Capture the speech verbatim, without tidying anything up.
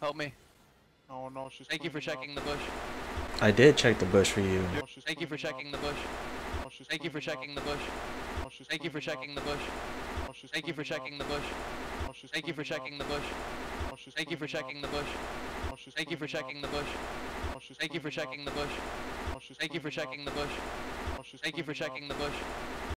Help me. Oh no, she's Thank you for checking up. the bush. I did check the bush for you. Oh, Thank you for checking the bush. Oh, she's Thank you for checking the bush. Oh, she's Thank you for checking the bush. Oh, she's Thank you for checking the bush. Oh, she's Thank you for checking the bush. Oh, she's Thank you for checking the bush. Oh, she's Thank you for checking the bush. Oh, she's Thank you for checking the bush. Oh, she's Thank you for checking the bush. Oh, she's Thank you for checking the bush.